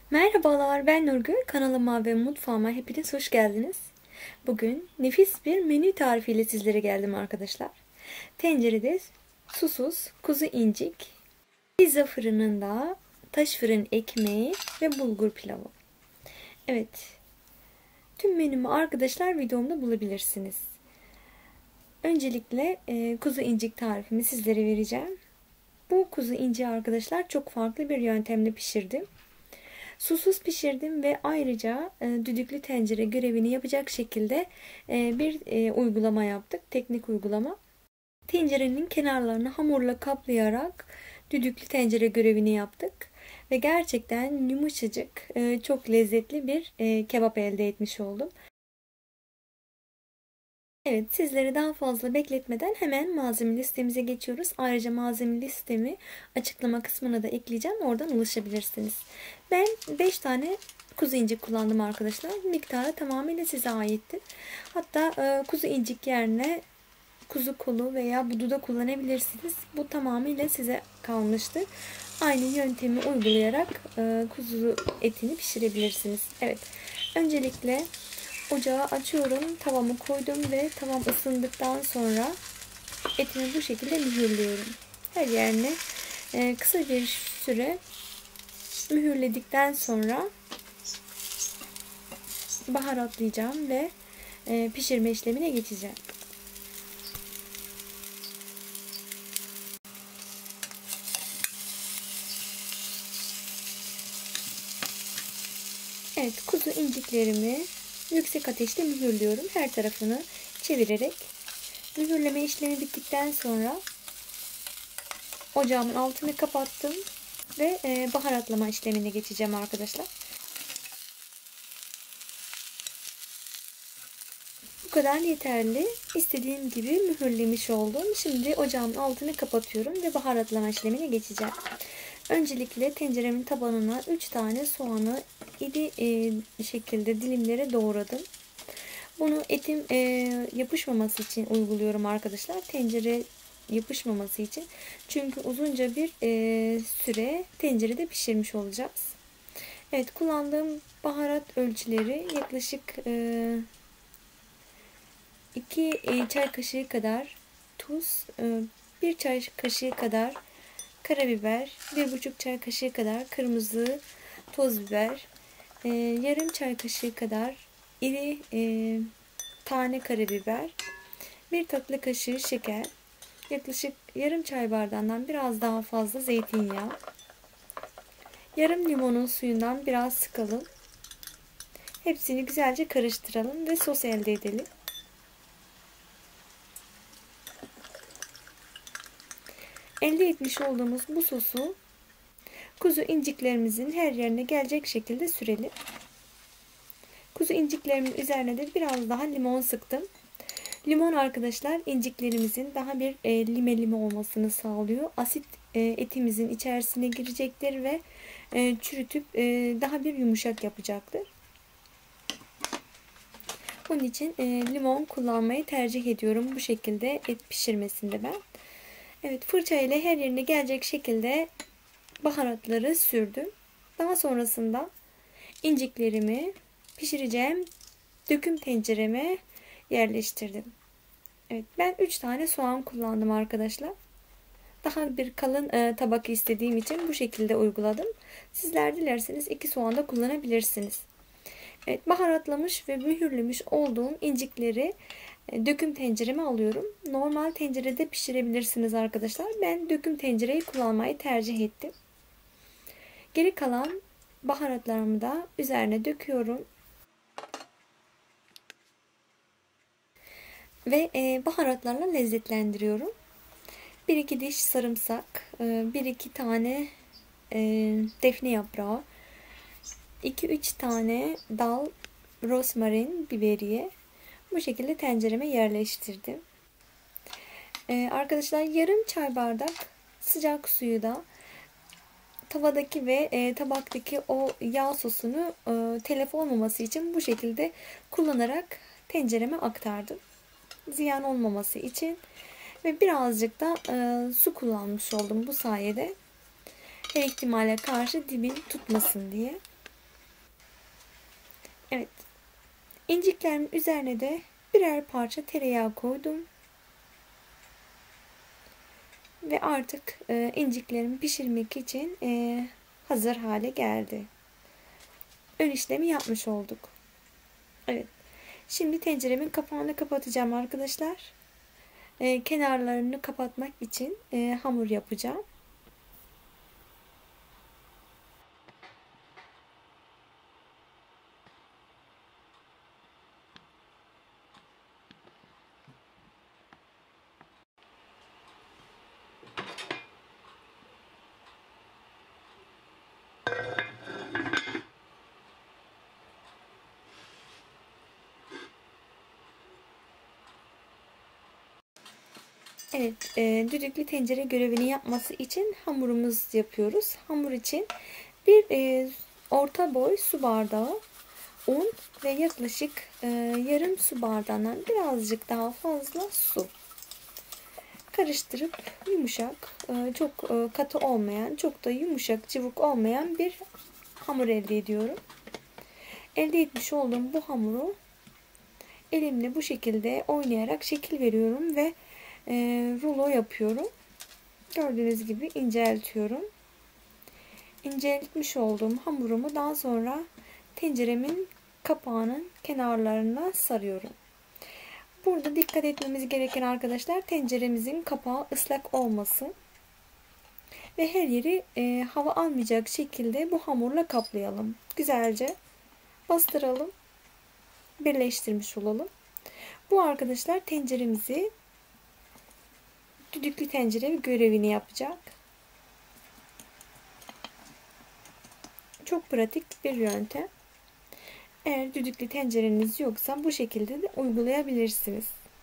Merhabalar, ben Nurgül. Kanalıma ve mutfağıma hepiniz hoş geldiniz. Bugün nefis bir menü tarifiyle sizlere geldim arkadaşlar. Tencerede susuz kuzu incik, pizza fırınında taş fırın ekmeği ve bulgur pilavı. Evet, tüm menümü arkadaşlar videomda bulabilirsiniz. Öncelikle kuzu incik tarifimi sizlere vereceğim. Bu kuzu inciği arkadaşlar çok farklı bir yöntemle pişirdim. Susuz pişirdim ve ayrıca düdüklü tencere görevini yapacak şekilde bir uygulama yaptık. Teknik uygulama. Tencerenin kenarlarını hamurla kaplayarak düdüklü tencere görevini yaptık. Ve gerçekten yumuşacık, çok lezzetli bir kebap elde etmiş oldum. Evet, sizleri daha fazla bekletmeden hemen malzeme listemize geçiyoruz. Ayrıca malzeme listemi açıklama kısmına da ekleyeceğim. Oradan ulaşabilirsiniz. Ben 5 tane kuzu incik kullandım arkadaşlar. Miktarı tamamıyla size aittir. Hatta kuzu incik yerine kuzu kolu veya budu da kullanabilirsiniz. Bu tamamıyla size kalmıştır. Aynı yöntemi uygulayarak kuzu etini pişirebilirsiniz. Evet, öncelikle ocağı açıyorum, tavamı koydum ve tavam ısındıktan sonra etimi bu şekilde mühürlüyorum. Her yerine kısa bir süre mühürledikten sonra baharatlayacağım ve pişirme işlemine geçeceğim. Evet, kuzu inciklerimi yüksek ateşte mühürlüyorum. Her tarafını çevirerek. Mühürleme işlemi bittikten sonra ocağımın altını kapattım ve baharatlama işlemine geçeceğim arkadaşlar. Bu kadar yeterli. İstediğim gibi mühürlemiş oldum. Şimdi ocağımın altını kapatıyorum ve baharatlama işlemine geçeceğim. Öncelikle tenceremin tabanına 3 tane soğanı iri şekilde dilimlere doğradım. Bunu etim yapışmaması için uyguluyorum arkadaşlar. Tencere yapışmaması için. Çünkü uzunca bir süre tencerede pişirmiş olacağız. Evet, kullandığım baharat ölçüleri yaklaşık 2 çay kaşığı kadar tuz, 1 çay kaşığı kadar karabiber, 1,5 çay kaşığı kadar kırmızı toz biber, yarım çay kaşığı kadar iri tane karabiber, 1 tatlı kaşığı şeker, yaklaşık yarım çay bardağından biraz daha fazla zeytinyağı, yarım limonun suyundan biraz sıkalım. Hepsini güzelce karıştıralım ve sos elde edelim. Elde etmiş olduğumuz bu sosu kuzu inciklerimizin her yerine gelecek şekilde sürelim. Kuzu inciklerimin üzerine de biraz daha limon sıktım. Limon arkadaşlar inciklerimizin daha bir lime olmasını sağlıyor. Asit etimizin içerisine girecektir ve çürütüp daha bir yumuşak yapacaktır. Bunun için limon kullanmayı tercih ediyorum bu şekilde et pişirmesinde ben. Evet, fırça ile her yerine gelecek şekilde baharatları sürdüm. Daha sonrasında inciklerimi pişireceğim döküm tencereme yerleştirdim. Evet, ben 3 tane soğan kullandım arkadaşlar. Daha bir kalın tabak istediğim için bu şekilde uyguladım. Sizler dilerseniz 2 soğan da kullanabilirsiniz. Evet, baharatlamış ve mühürlemiş olduğum incikleri döküm tencereme alıyorum. Normal tencerede pişirebilirsiniz arkadaşlar. Ben döküm tencereyi kullanmayı tercih ettim. Geri kalan baharatlarımı da üzerine döküyorum. Ve baharatlarla lezzetlendiriyorum. 1-2 diş sarımsak, 1-2 tane defne yaprağı, 2-3 tane dal rosmarin biberiye bu şekilde tencereme yerleştirdim. Arkadaşlar yarım çay bardak sıcak suyu da tavadaki ve tabaktaki o yağ sosunu telef olmaması için bu şekilde kullanarak tencereme aktardım. Ziyan olmaması için ve birazcık da su kullanmış oldum bu sayede. Her ihtimale karşı dibin tutmasın diye. Evet. İnciklerimin üzerine de birer parça tereyağı koydum. Ve artık inciklerimi pişirmek için hazır hale geldi. Ön işlemi yapmış olduk. Evet. Şimdi tenceremin kapağını kapatacağım arkadaşlar. Kenarlarını kapatmak için hamur yapacağım. Evet, düdüklü tencere görevini yapması için hamurumuz yapıyoruz. Hamur için bir orta boy su bardağı un ve yaklaşık yarım su bardağından birazcık daha fazla su. Karıştırıp yumuşak, çok katı olmayan, çok da yumuşak, cıvık olmayan bir hamur elde ediyorum. Elde etmiş olduğum bu hamuru elimle bu şekilde oynayarak şekil veriyorum ve rulo yapıyorum. Gördüğünüz gibi inceltiyorum. İnceltmiş olduğum hamurumu daha sonra tenceremin kapağının kenarlarına sarıyorum. Burada dikkat etmemiz gereken arkadaşlar, tenceremizin kapağı ıslak olmasın. Ve her yeri hava almayacak şekilde bu hamurla kaplayalım. Güzelce bastıralım. Birleştirmiş olalım. Bu arkadaşlar tenceremizi düdüklü tencere görevini yapacak. Çok pratik bir yöntem. Eğer düdüklü tencereniz yoksa bu şekilde de uygulayabilirsiniz.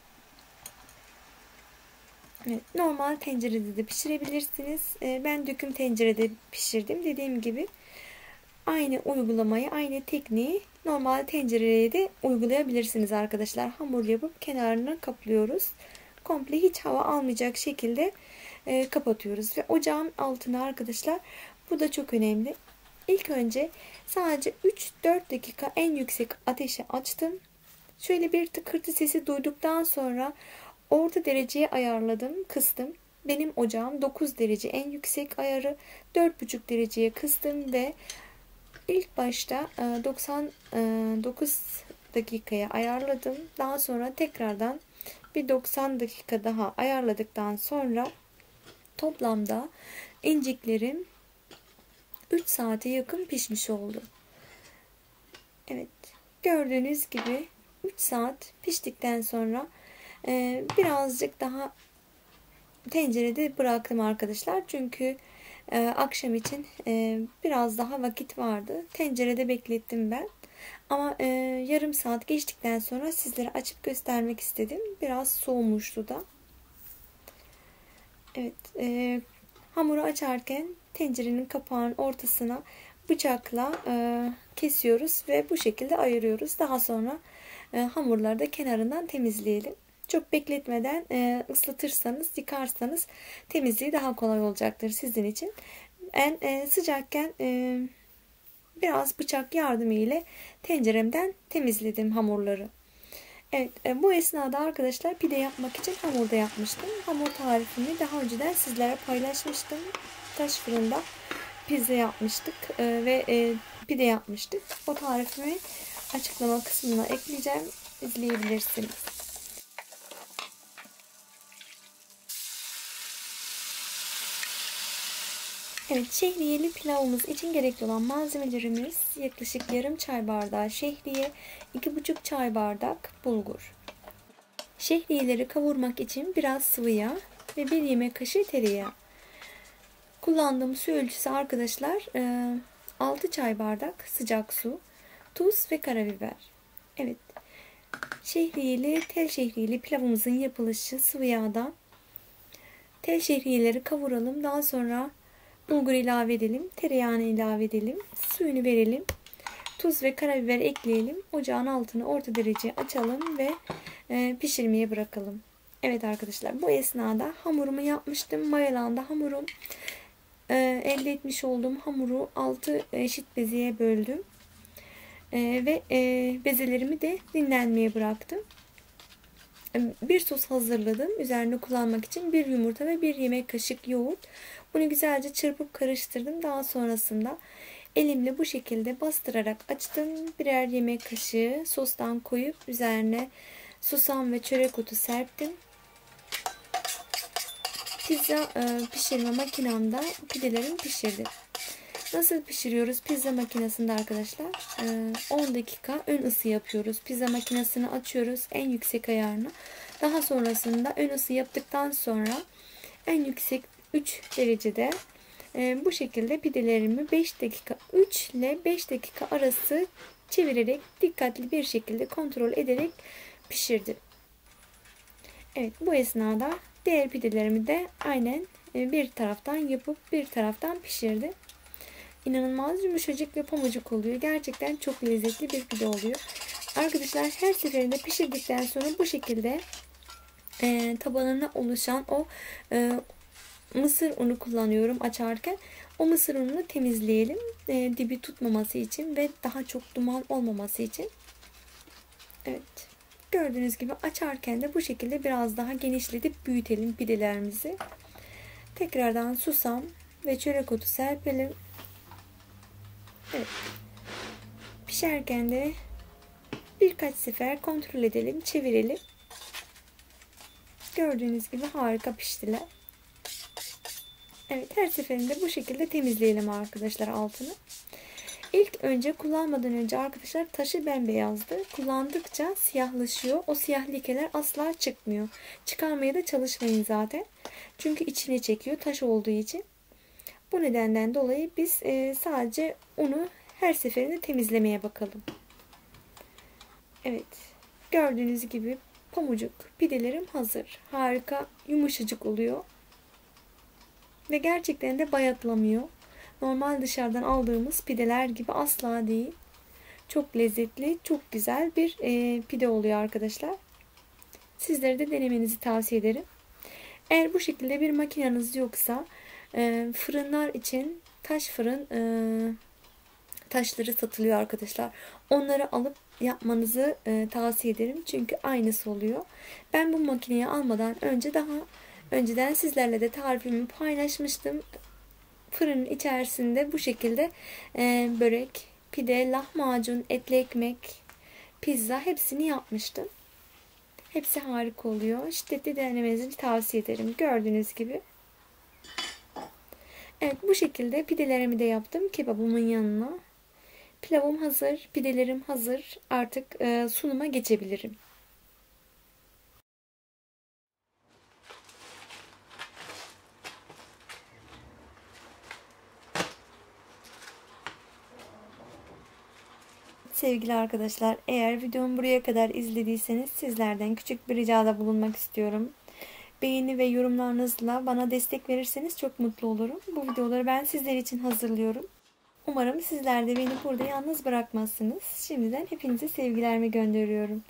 Evet, normal tencerede de pişirebilirsiniz. Ben döküm tencerede pişirdim. Dediğim gibi aynı uygulamayı, aynı tekniği normal tencereye de uygulayabilirsiniz arkadaşlar. Hamur yapıp kenarını kaplıyoruz. Komple hiç hava almayacak şekilde kapatıyoruz. Ve ocağın altına arkadaşlar, bu da çok önemli. İlk önce sadece 3-4 dakika en yüksek ateşe açtım. Şöyle bir tıkırtı sesi duyduktan sonra orta dereceye ayarladım, kıstım. Benim ocağım 9 derece en yüksek ayarı, 4,5 dereceye kıstım ve ilk başta 99 dakikaya ayarladım. Daha sonra tekrardan bir 90 dakika daha ayarladıktan sonra toplamda inciklerim 3 saate yakın pişmiş oldu. Evet, gördüğünüz gibi 3 saat piştikten sonra birazcık daha tencerede bıraktım arkadaşlar. Çünkü akşam için biraz daha vakit vardı. Tencerede beklettim ben. Ama yarım saat geçtikten sonra sizlere açıp göstermek istedim. Biraz soğumuştu da. Evet, hamuru açarken tencerenin kapağının ortasına bıçakla kesiyoruz ve bu şekilde ayırıyoruz. Daha sonra hamurları da kenarından temizleyelim. Çok bekletmeden ıslatırsanız, yıkarsanız temizliği daha kolay olacaktır sizin için. Ben sıcakken biraz bıçak yardımı ile tenceremden temizledim hamurları. Evet, bu esnada arkadaşlar pide yapmak için hamurda yapmıştım. Hamur tarifini daha önceden sizlere paylaşmıştım. Taş fırında pizza yapmıştık ve pide yapmıştık. O tarifimi açıklama kısmına ekleyeceğim. İzleyebilirsiniz. Evet, şehriyeli pilavımız için gerekli olan malzemelerimiz yaklaşık yarım çay bardağı şehriye, 2,5 çay bardak bulgur. Şehriyeleri kavurmak için biraz sıvı yağ ve 1 yemek kaşığı tereyağı. Kullandığım su ölçüsü arkadaşlar 6 çay bardak sıcak su, tuz ve karabiber. Evet, tel şehriyeli pilavımızın yapılışı sıvı yağda. Tel şehriyeleri kavuralım. Daha sonra bulgur ilave edelim. Tereyağını ilave edelim. Suyunu verelim. Tuz ve karabiber ekleyelim. Ocağın altını orta derece açalım ve pişirmeye bırakalım. Evet arkadaşlar, bu esnada hamurumu yapmıştım. Mayalandı hamurum. Elde etmiş olduğum hamuru 6 eşit bezeye böldüm. Ve bezelerimi de dinlenmeye bıraktım. Bir sos hazırladım. Üzerine kullanmak için bir yumurta ve bir yemek kaşık yoğurt. Bunu güzelce çırpıp karıştırdım. Daha sonrasında elimle bu şekilde bastırarak açtım. Birer yemek kaşığı sostan koyup üzerine susam ve çörek otu serptim. Pizza pişirme makinemde pidelerimi pişirdim. Nasıl pişiriyoruz? Pizza makinesinde arkadaşlar 10 dakika ön ısı yapıyoruz. Pizza makinesini açıyoruz en yüksek ayarını. Daha sonrasında ön ısı yaptıktan sonra en yüksek 3 derecede bu şekilde pidelerimi 5 dakika 3 ile 5 dakika arası çevirerek dikkatli bir şekilde kontrol ederek pişirdim. Evet, bu esnada diğer pidelerimi de aynen bir taraftan yapıp bir taraftan pişirdim. İnanılmaz yumuşacık ve pamucuk oluyor. Gerçekten çok lezzetli bir pide oluyor. Arkadaşlar her seferinde pişirdikten sonra bu şekilde tabanına oluşan o mısır unu kullanıyorum açarken. O mısır ununu temizleyelim. Dibi tutmaması için ve daha çok duman olmaması için. Evet. Gördüğünüz gibi açarken de bu şekilde biraz daha genişletip büyütelim pidelerimizi. Tekrardan susam ve çörek otu serpelim. Evet. Pişerken de birkaç sefer kontrol edelim, çevirelim. Gördüğünüz gibi harika piştiler. Evet, her seferinde bu şekilde temizleyelim arkadaşlar altını. İlk önce kullanmadan önce arkadaşlar taşı bembeyazdı. Kullandıkça siyahlaşıyor. O siyah lekeler asla çıkmıyor. Çıkarmaya da çalışmayın zaten. Çünkü içine çekiyor taş olduğu için. Bu nedenden dolayı biz sadece unu her seferinde temizlemeye bakalım. Evet. Gördüğünüz gibi pamucuk pidelerim hazır. Harika yumuşacık oluyor. Ve gerçekten de bayatlamıyor. Normal dışarıdan aldığımız pideler gibi asla değil. Çok lezzetli, çok güzel bir pide oluyor arkadaşlar. Sizlere de denemenizi tavsiye ederim. Eğer bu şekilde bir makineniz yoksa fırınlar için taş fırın taşları satılıyor arkadaşlar. Onları alıp yapmanızı tavsiye ederim. Çünkü aynısı oluyor. Ben bu makineyi almadan önce daha önceden sizlerle de tarifimi paylaşmıştım. Fırının içerisinde bu şekilde börek, pide, lahmacun, etli ekmek, pizza hepsini yapmıştım. Hepsi harika oluyor. Şiddetli denemenizi tavsiye ederim. Gördüğünüz gibi. Evet, bu şekilde pidelerimi de yaptım kebabımın yanına. Pilavım hazır, pidelerim hazır. Artık sunuma geçebilirim. Sevgili arkadaşlar, eğer videomu buraya kadar izlediyseniz sizlerden küçük bir ricada bulunmak istiyorum. Beğeni ve yorumlarınızla bana destek verirseniz çok mutlu olurum. Bu videoları ben sizler için hazırlıyorum. Umarım sizler de beni burada yalnız bırakmazsınız. Şimdiden hepinize sevgilerimi gönderiyorum.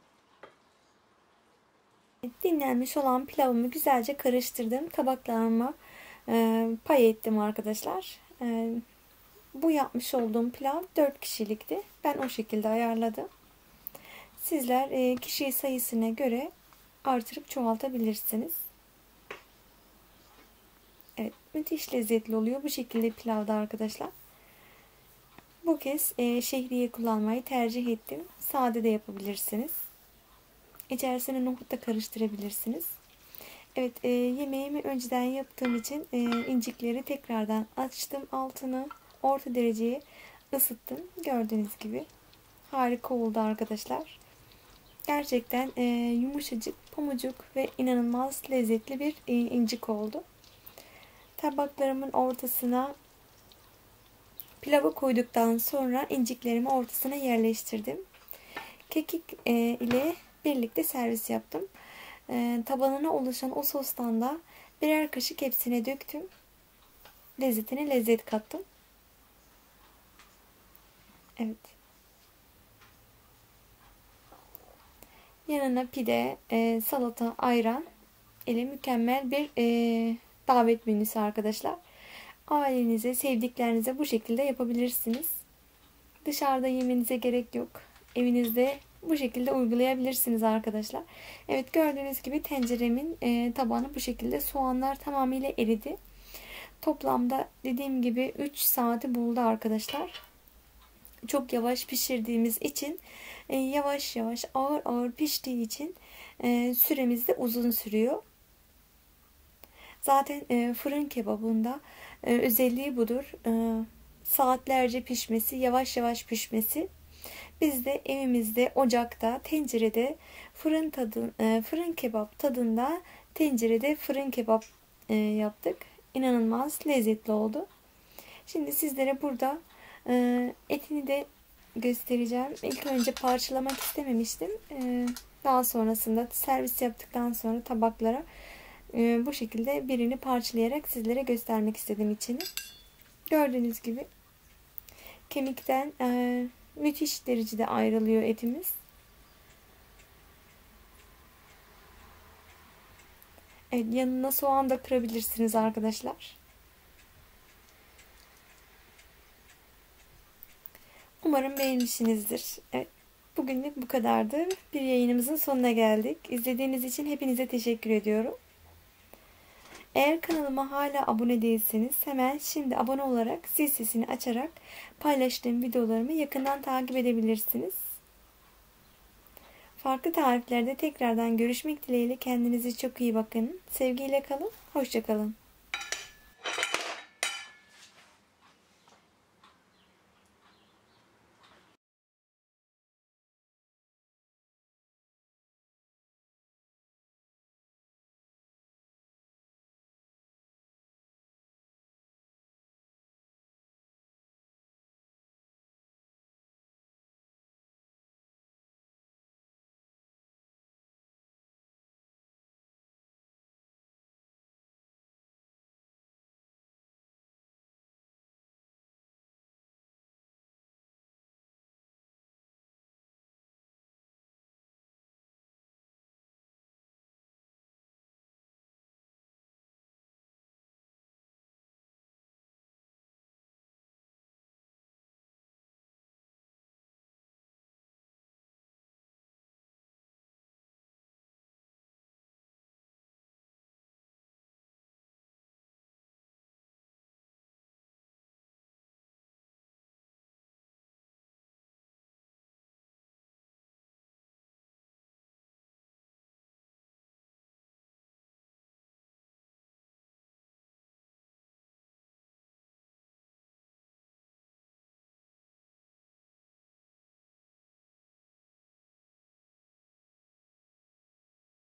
Dinlenmiş olan pilavımı güzelce karıştırdım. Tabaklarıma pay ettim arkadaşlar. Bu yapmış olduğum pilav 4 kişilikti. Ben o şekilde ayarladım. Sizler kişi sayısına göre artırıp çoğaltabilirsiniz. Evet, müthiş lezzetli oluyor bu şekilde pilavda arkadaşlar. Bu kez şehriye kullanmayı tercih ettim. Sade de yapabilirsiniz. İçerisine nohut da karıştırabilirsiniz. Evet, yemeğimi önceden yaptığım için incikleri tekrardan açtım altını. Orta dereceye ısıttım. Gördüğünüz gibi harika oldu arkadaşlar. Gerçekten yumuşacık, pamucuk ve inanılmaz lezzetli bir incik oldu. Tabaklarımın ortasına pilavı koyduktan sonra inciklerimi ortasına yerleştirdim. Kekik ile birlikte servis yaptım. Tabanına oluşan o sostan da birer kaşık hepsine döktüm. Lezzetine lezzet kattım. Evet. Yanına pide, salata, ayran ile mükemmel bir davet menüsü arkadaşlar. Ailenize, sevdiklerinize bu şekilde yapabilirsiniz. Dışarıda yemenize gerek yok. Evinizde bu şekilde uygulayabilirsiniz arkadaşlar. Evet, gördüğünüz gibi tenceremin tabanı bu şekilde. Soğanlar tamamıyla eridi. Toplamda dediğim gibi 3 saati buldu arkadaşlar. Çok yavaş pişirdiğimiz için yavaş yavaş ağır ağır piştiği için süremiz de uzun sürüyor. Zaten fırın kebabında özelliği budur. Saatlerce pişmesi, yavaş yavaş pişmesi. Biz de evimizde, ocakta, tencerede fırın kebap tadında tencerede fırın kebap yaptık. İnanılmaz lezzetli oldu. Şimdi sizlere burada etini de göstereceğim. İlk önce parçalamak istememiştim. Daha sonrasında servis yaptıktan sonra tabaklara bu şekilde birini parçalayarak sizlere göstermek istedim içini. Gördüğünüz gibi kemikten müthiş derecede ayrılıyor etimiz. Evet, yanına soğan da kırabilirsiniz arkadaşlar. Umarım beğenmişsinizdir. Evet, bugünlük bu kadardı. Bir yayınımızın sonuna geldik. İzlediğiniz için hepinize teşekkür ediyorum. Eğer kanalıma hala abone değilseniz hemen şimdi abone olarak zil sesini açarak paylaştığım videolarımı yakından takip edebilirsiniz. Farklı tariflerde tekrardan görüşmek dileğiyle, kendinize çok iyi bakın. Sevgiyle kalın. Hoşça kalın.